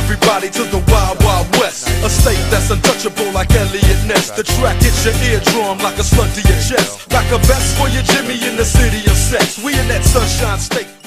everybody to the Wild Wild West. A state that's untouchable like Elliot Ness. The track hits your eardrum like a slug to your chest. Like a vest for your Jimmy in the city of sex. We in that Sunshine State.